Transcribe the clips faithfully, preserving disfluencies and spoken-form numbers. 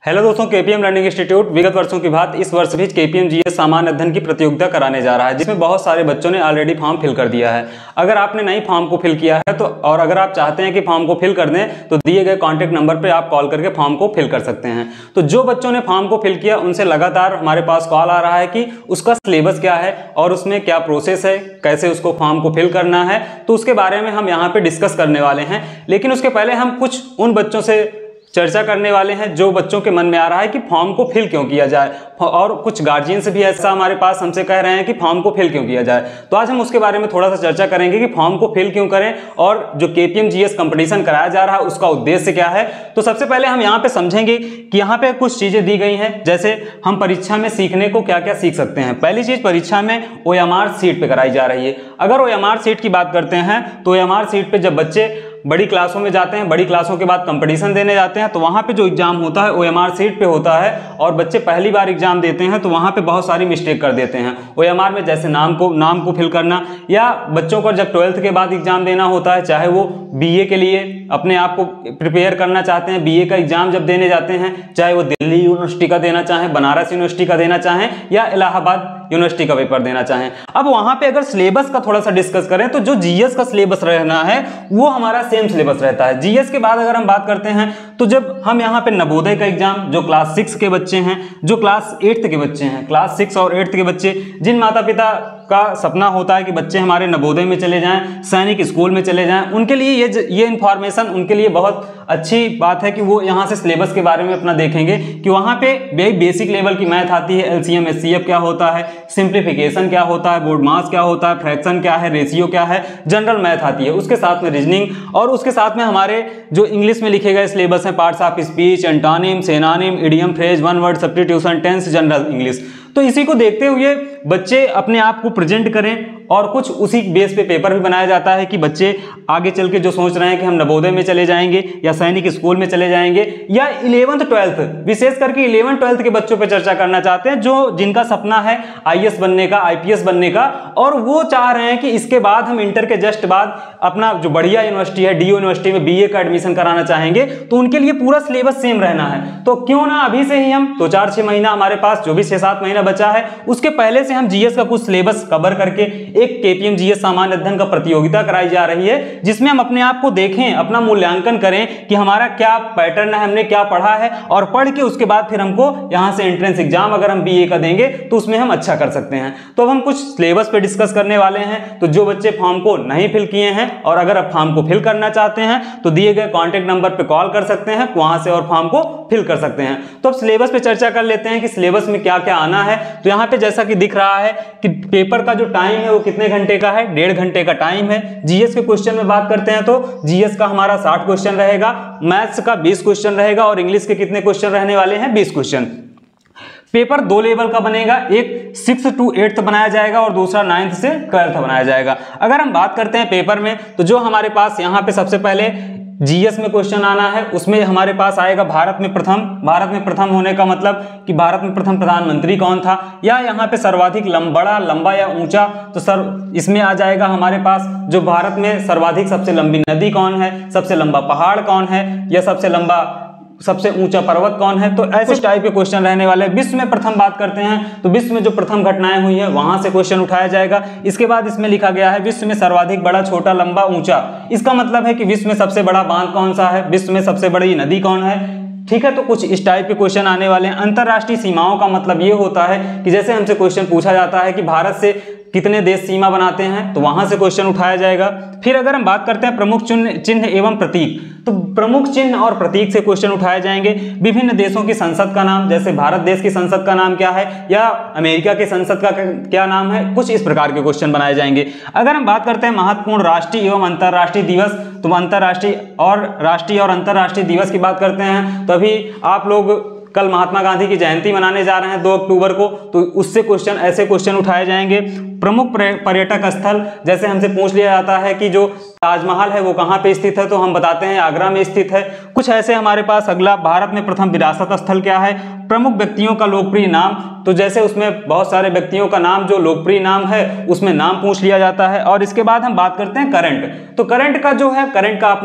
Hello दोस्तों, KPM learning institute विगत वर्षों की बात इस वर्ष भी केपीएम जीएस सामान्य अध्ययन की प्रतियोगिता कराने जा रहा है, जिसमें बहुत सारे बच्चों ने ऑलरेडी फॉर्म फिल कर दिया है। अगर आपने नहीं फॉर्म को फिल किया है तो और अगर आप चाहते हैं कि फॉर्म को फिल कर दें तो दिए गए कॉन्टैक्ट नंबर पर आप कॉल करके फॉर्म को फिल कर सकते हैं। तो जो बच्चों ने फॉर्म को फिल किया उनसे लगातार हमारे पास कॉल आ रहा है कि उसका सिलेबस क्या है और उसमें क्या प्रोसेस है, कैसे उसको फॉर्म को फिल करना है, तो उसके बारे में हम यहाँ पे डिस्कस करने वाले हैं। लेकिन उसके पहले हम कुछ उन बच्चों से चर्चा करने वाले हैं जो बच्चों के मन में आ रहा है कि फॉर्म को फिल क्यों किया जाए, और कुछ गार्जियंस भी ऐसा हमारे पास हमसे कह रहे हैं कि फॉर्म को फिल क्यों किया जाए। तो आज हम उसके बारे में थोड़ा सा चर्चा करेंगे कि फॉर्म को फिल क्यों करें और जो केपीएम जीएस कंपटीशन कराया जा रहा है उसका उद्देश्य क्या है। तो सबसे पहले हम यहाँ पे समझेंगे कि यहाँ पे कुछ चीजें दी गई हैं, जैसे हम परीक्षा में सीखने को क्या क्या सीख सकते हैं। पहली चीज, परीक्षा में ओएमआर सीट पे कराई जा रही है। अगर ओएमआर सीट की बात करते हैं तो ओएमआर सीट पे जब बच्चे बड़ी क्लासों में जाते हैं, बड़ी क्लासों के बाद कंपटीशन देने जाते हैं, तो वहाँ पे जो एग्जाम होता है ओएमआर सीट पे होता है और बच्चे पहली बार एग्जाम देते हैं तो वहाँ पे बहुत सारी मिस्टेक कर देते हैं ओएमआर में, जैसे नाम को नाम को फिल करना, या बच्चों को जब ट्वेल्थ के बाद एग्जाम देना होता है, चाहे वो बीए के लिए अपने आप को प्रिपेयर करना चाहते हैं, बीए का एग्जाम जब देने जाते हैं, चाहे वो दिल्ली यूनिवर्सिटी का देना चाहें, बनारस यूनिवर्सिटी का देना चाहें या इलाहाबाद यूनिवर्सिटी का पेपर देना चाहें। अब वहां पे अगर सिलेबस का थोड़ा सा डिस्कस करें तो जो जीएस का सिलेबस रहना है वो हमारा सेम सिलेबस रहता है। जीएस के बाद अगर हम बात करते हैं तो जब हम यहाँ पे नवोदय का एग्जाम, जो क्लास सिक्स के बच्चे हैं, जो क्लास एट्थ के बच्चे हैं, क्लास सिक्स और एट्थ के बच्चे, जिन माता पिता का सपना होता है कि बच्चे हमारे नवोदय में चले जाएं, सैनिक स्कूल में चले जाएं, उनके लिए ये ये इन्फॉर्मेशन उनके लिए बहुत अच्छी बात है कि वो यहाँ से सिलेबस के बारे में अपना देखेंगे कि वहाँ पे बेसिक लेवल की मैथ आती है, एलसीएम एचसीएफ क्या होता है, सिंप्लीफिकेशन क्या होता है, बोर्ड मास क्या होता है, फ्रैक्शन क्या है, रेशियो क्या है, जनरल मैथ आती है, उसके साथ में रीजनिंग, और उसके साथ में हमारे जो इंग्लिश में लिखे गए सिलेबस हैं, parts of speech, antonym, synonym, idiom, phrase, one word substitution, tense, general English. तो इसी को देखते हुए बच्चे अपने आप को प्रेजेंट करें और कुछ उसी बेस पे पेपर भी बनाया जाता है कि बच्चे आगे चल के जो सोच रहे हैं कि हम नवोदय में चले जाएंगे या सैनिक स्कूल में चले जाएंगे या इलेवंथ ट्वेल्थ, विशेष करके इलेवंथ ट्वेल्थ के बच्चों पे चर्चा करना चाहते हैं जो जिनका सपना है आईएएस बनने का, आईपीएस बनने का, और वो चाह रहे हैं कि इसके बाद हम इंटर के जस्ट बाद अपना जो बढ़िया यूनिवर्सिटी है डी यूनिवर्सिटी में बीए का एडमिशन कराना चाहेंगे, तो उनके लिए पूरा सिलेबस सेम रहना है। तो क्यों ना अभी से ही हम दो चार छह महीना हमारे पास जो भी छह सात महीना बचा है उसके पहले से हम जीएस का कुछ सिलेबस कवर करके एक केपीएम जीएस सामान्य अध्ययन का प्रतियोगिता कराई जा रही है, जिसमें हम अपने आप को देखें, अपना मूल्यांकन करें कि हमारा क्या पैटर्न है, हमने क्या पढ़ा है, और पढ़ के उसके बाद फिर हमको यहां से एंट्रेंस एग्जाम अगर हम बीए का देंगे तो उसमें हम अच्छा कर सकते हैं। तो अब हम कुछ सिलेबस पे डिस्कस करने वाले हैं। तो जो बच्चे फॉर्म को नहीं फिल किए हैं और अगर आप फॉर्म को फिल करना चाहते हैं तो दिए गए कॉन्टेक्ट नंबर पे कॉल कर सकते हैं, वहां से और फॉर्म को फिल कर सकते हैं। तो अब सिलेबस पे चर्चा कर लेते हैं कि सिलेबस में क्या क्या आना है। तो यहाँ पे जैसा कि दिख रहा है कि पेपर का जो टाइम है वो कितने घंटे का है, डेढ़ घंटे का टाइम है। जीएस के क्वेश्चन में बात करते हैं तो जीएस का हमारा साठ क्वेश्चन रहेगा, मैथ्स का बीस क्वेश्चन रहेगा और इंग्लिश के कितने क्वेश्चन रहने वाले हैं, बीस क्वेश्चन। पेपर दो लेवल का बनेगा, एक सिक्स टू एट्थ बनाया जाएगा और दूसरा नाइन्थ से ट्वेल्थ बनाया जाएगा। अगर हम बात करते हैं पेपर में तो जो हमारे पास यहाँ पे सबसे पहले जीएस में क्वेश्चन आना है उसमें हमारे पास आएगा भारत में प्रथम। भारत में प्रथम होने का मतलब कि भारत में प्रथम प्रधानमंत्री कौन था, या यहाँ पे सर्वाधिक लंबा लंबा या ऊंचा, तो सर इसमें आ जाएगा हमारे पास जो भारत में सर्वाधिक सबसे लंबी नदी कौन है, सबसे लंबा पहाड़ कौन है, या सबसे लंबा सबसे ऊंचा पर्वत कौन है। तो ऐसे टाइप के क्वेश्चन रहने वाले। विश्व में प्रथम बात करते हैं तो विश्व में जो प्रथम घटनाएं हुई है वहां से क्वेश्चन उठाया जाएगा। इसके बाद इसमें लिखा गया है विश्व में सर्वाधिक बड़ा, छोटा, लंबा, ऊंचा। इसका मतलब है कि विश्व में सबसे बड़ा बांध कौन सा है, विश्व में सबसे बड़ी नदी कौन है। ठीक है, तो कुछ इस टाइप के क्वेश्चन आने वाले हैं। अंतरराष्ट्रीय सीमाओं का मतलब ये होता है कि जैसे हमसे क्वेश्चन पूछा जाता है कि भारत से कितने देश सीमा बनाते हैं, तो वहां से क्वेश्चन उठाया जाएगा। फिर अगर हम बात करते हैं प्रमुख चिन्ह चिन्ह एवं प्रतीक, तो प्रमुख चिन्ह और प्रतीक से क्वेश्चन उठाए जाएंगे। विभिन्न देशों की संसद का नाम, जैसे भारत देश की संसद का नाम क्या है या अमेरिका की संसद का क्या नाम है, कुछ इस प्रकार के क्वेश्चन बनाए जाएंगे। अगर हम बात करते हैं महत्वपूर्ण राष्ट्रीय एवं अंतर्राष्ट्रीय दिवस, तो अंतर्राष्ट्रीय और राष्ट्रीय और अंतर्राष्ट्रीय दिवस की बात करते हैं तो अभी आप लोग कल महात्मा गांधी की जयंती मनाने जा रहे हैं दो अक्टूबर को, तो उससे क्वेश्चन ऐसे क्वेश्चन उठाए जाएंगे। प्रमुख पर्यटक स्थल, जैसे हमसे पूछ लिया जाता है कि जो ताजमहल है वो कहाँ पे स्थित है, तो हम बताते हैं आगरा में स्थित है। कुछ ऐसे हमारे पास। अगला, भारत में प्रथम विरासत स्थल क्या है। प्रमुख व्यक्तियों का लोकप्रिय नाम, तो जैसे उसमें बहुत सारे व्यक्तियों का नाम जो लोकप्रिय नाम है उसमें नाम पूछ लिया जाता है। और इसके बाद हम बात करते हैं करंट। तो करंट का जो है, करंट का अपना एक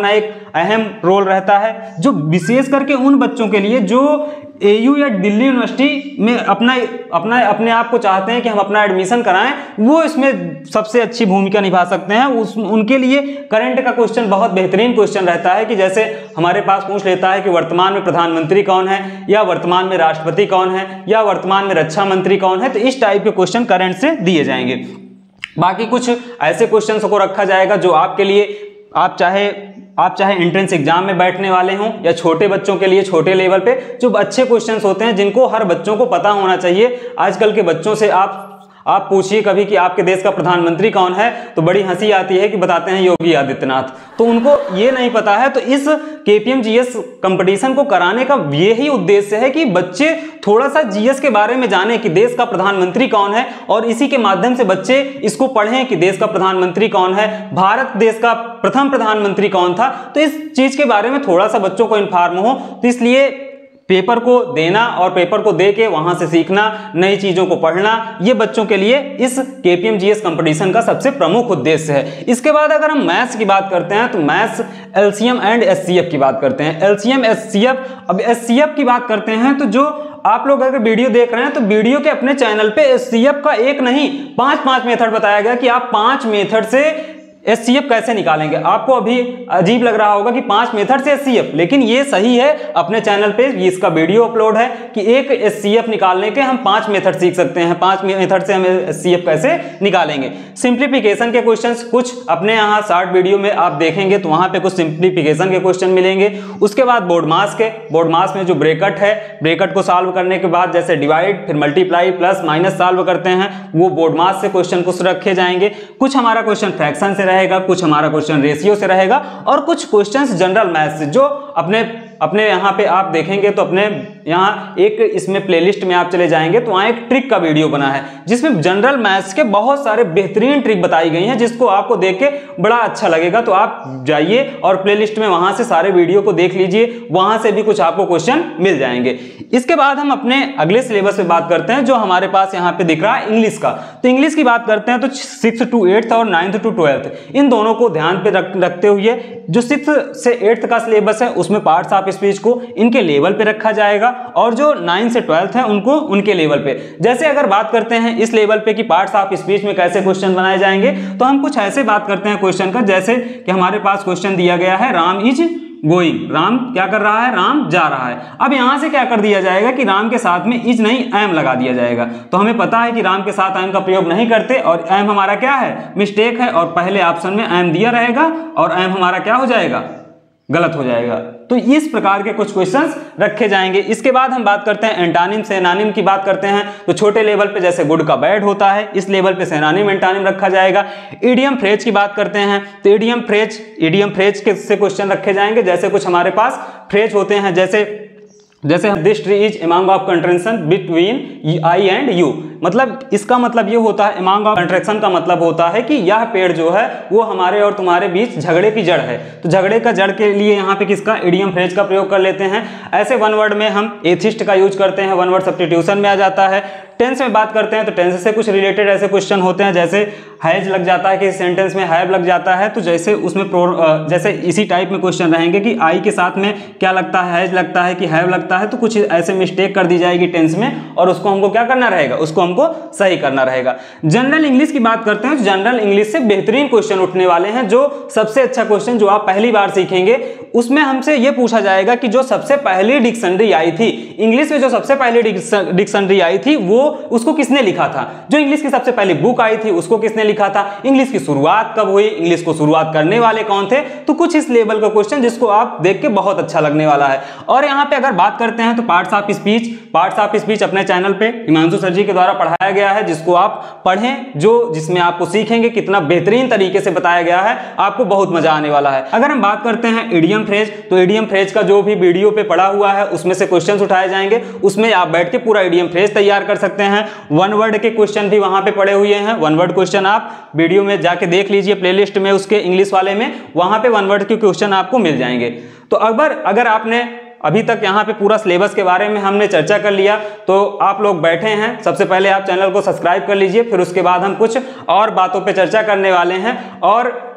अहम रोल रहता है, जो विशेष करके उन बच्चों के लिए जो एयू या दिल्ली यूनिवर्सिटी में अपना अपना अपने आप को चाहते हैं कि हम अपना एडमिशन कराएं, वो इसमें सबसे अच्छी भूमिका निभा सकते हैं। उस उनके लिए करंट का क्वेश्चन बहुत बेहतरीन क्वेश्चन रहता है कि जैसे हमारे पास पूछ लेता है कि वर्तमान में प्रधानमंत्री कौन है, या वर्तमान में राष्ट्रपति कौन है, या वर्तमान में रक्षा मंत्री कौन है, तो इस टाइप के क्वेश्चन करंट से दिए जाएंगे। बाकी कुछ ऐसे क्वेश्चंस को रखा जाएगा जो आपके लिए आप चाहे आप चाहे एंट्रेंस एग्जाम में बैठने वाले हों या छोटे बच्चों के लिए छोटे लेवल पे जो अच्छे क्वेश्चंस होते हैं जिनको हर बच्चों को पता होना चाहिए। आजकल के बच्चों से आप आप पूछिए कभी कि आपके देश का प्रधानमंत्री कौन है, तो बड़ी हंसी आती है कि बताते हैं योगी आदित्यनाथ, तो उनको ये नहीं पता है। तो इस केपीएम जीएस कंपटीशन को कराने का यही उद्देश्य है कि बच्चे थोड़ा सा जीएस के बारे में जाने कि देश का प्रधानमंत्री कौन है, और इसी के माध्यम से बच्चे इसको पढ़ें कि देश का प्रधानमंत्री कौन है, भारत देश का प्रथम प्रधानमंत्री कौन था। तो इस चीज के बारे में थोड़ा सा बच्चों को इन्फॉर्म हो, तो इसलिए पेपर को देना और पेपर को दे के वहां से सीखना, नई चीजों को पढ़ना, ये बच्चों के लिए इस केपीएम जीएस कंपटीशन का सबसे प्रमुख उद्देश्य है। इसके बाद अगर हम मैथ्स की बात करते हैं तो मैथ्स एलसीएम एंड एचसीएफ की बात करते हैं। एलसीएम एचसीएफ, अब एचसीएफ की बात करते हैं तो जो आप लोग अगर वीडियो देख रहे हैं तो वीडियो के अपने चैनल पे एचसीएफ का एक नहीं पांच पांच मेथड बताया गया कि आप पांच मेथड से एचसीएफ कैसे निकालेंगे। आपको अभी अजीब लग रहा होगा कि पांच मेथड से एचसीएफ, लेकिन ये सही है, अपने चैनल पे इसका वीडियो अपलोड है कि एक एचसीएफ निकालने के हम पांच मेथड सीख सकते हैं, पांच मेथड से हम एचसीएफ कैसे निकालेंगे। सिंप्लीफिकेशन के क्वेश्चंस कुछ अपने यहाँ शॉर्ट वीडियो में आप देखेंगे तो वहां पे कुछ सिंप्लीफिकेशन के क्वेश्चन मिलेंगे। उसके बाद बोर्ड मास के बोर्ड मास में जो ब्रेकट है, ब्रेकट को सॉल्व करने के बाद जैसे डिवाइड फिर मल्टीप्लाई प्लस माइनस सॉल्व करते हैं, वो बोर्ड मास से क्वेश्चन कुछ रखे जाएंगे। कुछ हमारा क्वेश्चन फ्रैक्शन से रहेगा, कुछ हमारा क्वेश्चन रेशियो से रहेगा, और कुछ क्वेश्चंस जनरल मैथ्स से जो अपने अपने यहाँ पे आप देखेंगे तो अपने यहाँ एक इसमें प्लेलिस्ट में आप चले जाएंगे तो वहाँ एक ट्रिक का वीडियो बना है जिसमें जनरल मैथ्स के बहुत सारे बेहतरीन ट्रिक बताई गई हैं, जिसको आपको देख के बड़ा अच्छा लगेगा। तो आप जाइए और प्लेलिस्ट में वहां से सारे वीडियो को देख लीजिए, वहां से भी कुछ आपको क्वेश्चन मिल जाएंगे। इसके बाद हम अपने अगले सिलेबस पे बात करते हैं जो हमारे पास यहाँ पे दिख रहा है इंग्लिश का। तो इंग्लिश की बात करते हैं तो सिक्स टू एट्थ और नाइन्थ टू ट्वेल्थ इन दोनों को ध्यान पे रख, रखते हुए जो सिक्स से एट्थ का सिलेबस है उसमें पार्ट्स ऑफ स्पीच को इनके लेवल पे रखा जाएगा, और जो नाइन्थ से ट्वेल्थ है उनको उनके लेवल पे। जैसे अगर बात करते हैं इस लेवल पे कि पार्ट्स ऑफ स्पीच में कैसे क्वेश्चन बनाए जाएंगे, तो हम कुछ ऐसे बात करते हैं क्वेश्चन का, जैसे कि हमारे पास क्वेश्चन दिया गया है राम इज गोइंग, राम क्या कर रहा है, राम जा रहा है। अब यहां से क्या कर दिया जाएगा कि राम के साथ में इज नहीं एम लगा दिया जाएगा। तो हमें पता है कि राम के साथ एम का प्रयोग नहीं करते, और एम हमारा क्या है, मिस्टेक है, और पहले ऑप्शन में एम दिया रहेगा और एम हमारा क्या हो जाएगा, गलत हो जाएगा। तो इस प्रकार के कुछ क्वेश्चंस रखे जाएंगे। इसके बाद हम बात करते हैं एंटानिम से एनानिम की बात करते हैं। तो छोटे लेवल पे जैसे गुड का बैड होता है, इस लेवल पे एनानिम एंटानिम रखा जाएगा। इडियम फ्रेज की बात करते हैं तो इडियम फ्रेज इडियम फ्रेज के से क्वेश्चन रखे जाएंगे। जैसे कुछ हमारे पास फ्रेज होते हैं, जैसे जैसे this tree is among of contraction between I and you, मतलब इसका मतलब ये होता है, अमंग ऑफ कंट्रेक्शन का मतलब होता है कि यह पेड़ जो है वो हमारे और तुम्हारे बीच झगड़े की जड़ है। तो झगड़े का जड़ के लिए यहाँ पे किसका, इडियम फ्रेज का प्रयोग कर लेते हैं। ऐसे वन वर्ड में हम एथिस्ट का यूज करते हैं, वन वर्ड सब्स्टिट्यूशन में आ जाता है। टेंस में बात करते हैं तो टेंस से कुछ रिलेटेड ऐसे क्वेश्चन होते हैं, जैसे हैज लग जाता है कि सेंटेंस में हैव लग जाता है, तो जैसे उसमें प्रो जैसे इसी टाइप में क्वेश्चन रहेंगे कि आई के साथ में क्या लगता है, हैज लगता है कि हैव लगता है, तो कुछ ऐसे मिस्टेक कर दी जाएगी टेंस में, और उसको हमको क्या करना रहेगा, उसको हमको सही करना रहेगा। जनरल इंग्लिश की बात करते हैं तो जनरल इंग्लिश से बेहतरीन क्वेश्चन उठने वाले हैं। जो सबसे अच्छा क्वेश्चन जो आप पहली बार सीखेंगे उसमें हमसे यह पूछा जाएगा कि जो सबसे पहली डिक्शनरी आई थी इंग्लिश में, जो सबसे पहली डिक्शनरी आई थी वो उसको किसने लिखा था, जो इंग्लिश की सबसे पहली बुक आई थी उसको किसने लिखा था, इंग्लिश की शुरुआत कब हुई, इंग्लिश को शुरुआत करने वाले कौन थे। तो कुछ इस लेवल का क्वेश्चन जिसको आप देख के बहुत अच्छा लगने वाला है। और यहाँ पे अगर बात करते हैं तो parts of speech, parts of speech अपने चैनल पे हिमांशु सर जी के द्वारा पढ़ाया गया है, जिसको आप पढ़ें, जो जिसमें आपको सीखेंगे कितना बेहतरीन तरीके से बताया गया है, आपको बहुत मजा आने वाला है। अगर हम बात करते हैं इडियम फ्रेज, तो इडियम फ्रेज का जो भी वीडियो पे पढ़ा हुआ है उसमें से क्वेश्चंस उठाए जाएंगे, उसमें आप बैठ के पूरा इडियम फ्रेज तैयार कर सकते हैं। वन वर्ड के क्वेश्चन भी वहां पे पड़े हुए हैं, वन वर्ड क्वेश्चन आप वीडियो में जाके देख लीजिए, प्लेलिस्ट में उसके इंग्लिश वाले में, वहां पे वन वर्ड के क्वेश्चन आपको मिल जाएंगे। तो अगर अगर आपने अभी तक यहाँ पे पूरा सिलेबस के बारे में हमने चर्चा कर लिया, तो आप लोग बैठे हैं, सबसे पहले आप चैनल को सब्सक्राइब कर लीजिए, फिर उसके बाद हम कुछ और बातों पे चर्चा करने वाले हैं। और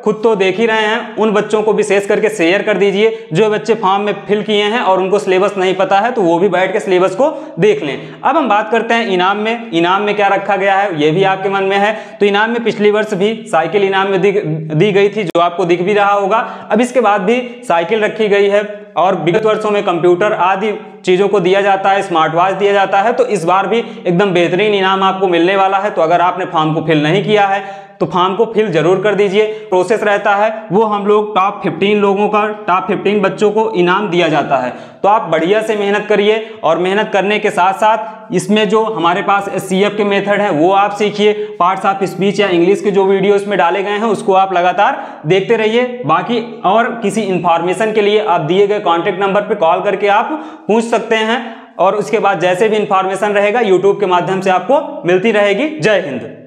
खुद तो देख ही रहे हैं, उन बच्चों को विशेष करके शेयर कर दीजिए जो बच्चे फॉर्म में फिल किए हैं और उनको सिलेबस नहीं पता है, तो वो भी बैठ के सिलेबस को देख लें। अब हम बात करते हैं इनाम में। इनाम में क्या रखा गया है ये भी आपके मन में है। तो इनाम में पिछली वर्ष भी साइकिल इनाम में दी, दी गई थी, जो आपको दिख भी रहा होगा। अब इसके बाद भी साइकिल रखी गई है और विगत वर्षों में कंप्यूटर आदि चीजों को दिया जाता है, स्मार्ट वॉच दिया जाता है। तो इस बार भी एकदम बेहतरीन इनाम आपको मिलने वाला है। तो अगर आपने फॉर्म को फिल नहीं किया है तो फॉर्म को फिल जरूर कर दीजिए। प्रोसेस रहता है वो हम लोग टॉप पंद्रह लोगों का, टॉप पंद्रह बच्चों को इनाम दिया जाता है। तो आप बढ़िया से मेहनत करिए और मेहनत करने के साथ साथ इसमें जो हमारे पास एस सी एफ के मेथड है वो आप सीखिए। पार्ट्स ऑफ स्पीच या इंग्लिश के जो वीडियो इसमें डाले गए हैं उसको आप लगातार देखते रहिए। बाकी और किसी इंफॉर्मेशन के लिए आप दिए गए कॉन्टेक्ट नंबर पर कॉल करके आप पूछ सकते हैं और उसके बाद जैसे भी इंफॉर्मेशन रहेगा यूट्यूब के माध्यम से आपको मिलती रहेगी। जय हिंद।